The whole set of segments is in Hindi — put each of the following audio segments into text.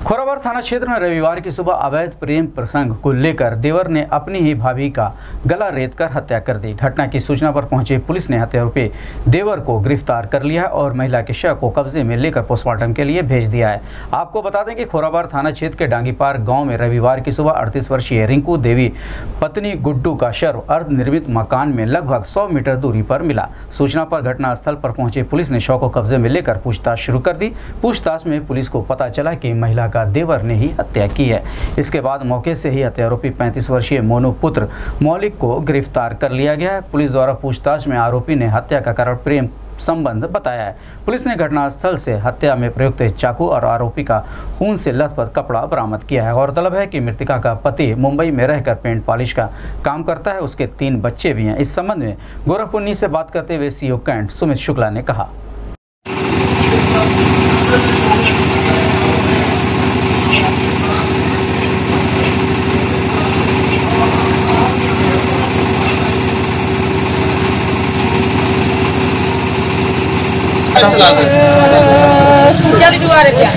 खोराबार थाना क्षेत्र में रविवार की सुबह अवैध प्रेम प्रसंग को लेकर देवर ने अपनी ही भाभी का गला रेतकर हत्या कर दी। घटना की सूचना पर पहुंचे पुलिस ने हत्यारोपी देवर को गिरफ्तार कर लिया और महिला के शव को कब्जे में लेकर पोस्टमार्टम के लिए भेज दिया है। आपको बता दें कि खोराबार थाना क्षेत्र के डांगीपार गाँव में रविवार की सुबह 38 वर्षीय रिंकू देवी पत्नी गुड्डू का शव अर्धनिर्मित मकान में लगभग 100 मीटर दूरी पर मिला। सूचना पर घटनास्थल पर पहुंचे पुलिस ने शव को कब्जे में लेकर पूछताछ शुरू कर दी। पूछताछ में पुलिस को पता चला कि महिला का देवर ने ही हत्या की है। इसके बाद मौके से ही हत्यारोपी 35 वर्षीय मोनू पुत्र मौलिक को गिरफ्तार कर लिया गया है। पुलिस द्वारा पूछताछ में आरोपी ने हत्या का कारण प्रेम संबंध बताया है। पुलिस ने घटनास्थल से हत्या में प्रयुक्त चाकू और आरोपी का खून से लथपथ कपड़ा बरामद किया है। गौरतलब है कि मृतका का पति मुंबई में रहकर पेंट पॉलिश का काम करता है। उसके 3 बच्चे भी हैं। इस संबंध में गोरखपुर न्यूज़ से बात करते हुए सीओ कैंट सुमित शुक्ला ने कहा। चल दुआरे क्या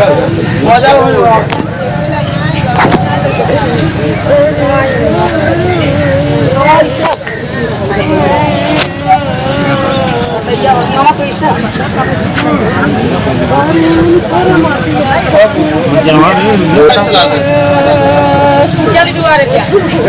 चल दुआरे क्या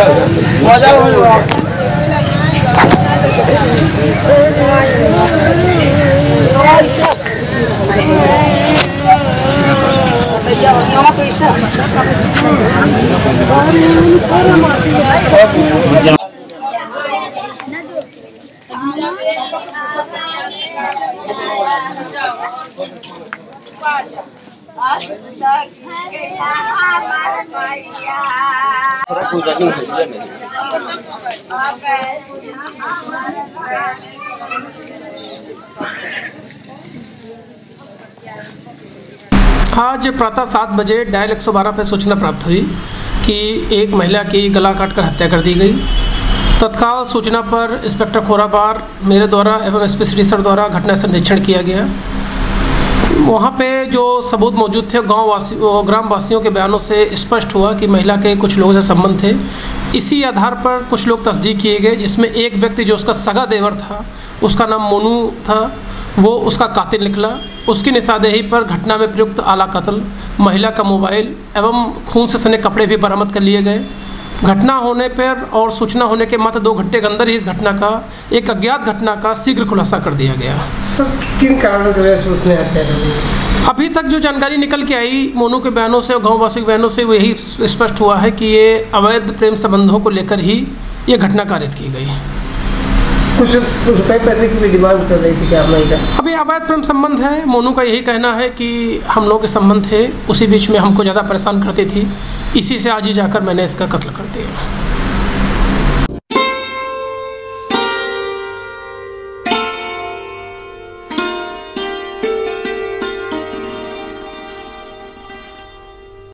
आज प्रातः 7 बजे डायल 112 पर सूचना प्राप्त हुई कि एक महिला की गला काटकर हत्या कर दी गई। तत्काल सूचना पर इंस्पेक्टर खोराबार मेरे द्वारा एवं एसपी सिटी सर द्वारा घटना से निरीक्षण किया गया। वहाँ पे जो सबूत मौजूद थे ग्राम वासियों के बयानों से स्पष्ट हुआ कि महिला के कुछ लोगों से संबंध थे। इसी आधार पर कुछ लोग तस्दीक किए गए, जिसमें एक व्यक्ति जो उसका सगा देवर था, उसका नाम मोनू था, वो उसका कातिल निकला। उसकी निशानदेही पर घटना में प्रयुक्त आला कत्ल, महिला का मोबाइल एवं खून से सने कपड़े भी बरामद कर लिए गए। घटना होने पर और सूचना होने के मात्र 2 घंटे के अंदर ही इस घटना का एक अज्ञात घटना का शीघ्र खुलासा कर दिया गया। किन कारणों की वजह से उसने हत्या कर दी? अभी तक जो जानकारी निकल के आई मोनू के बयानों से और गाँव वासियों के बयानों से वो यही स्पष्ट हुआ है कि ये अवैध प्रेम संबंधों को लेकर ही ये घटना कारित की गई। कुछ रुपए पैसे की भी डिमांड कर रही थी क्या महिला? अभी अवैध प्रेम संबंध है। मोनू का यही कहना है कि हम लोग के संबंध थे, उसी बीच में हमको ज़्यादा परेशान करती थी, इसी से आज ही जाकर मैंने इसका कत्ल कर दिया।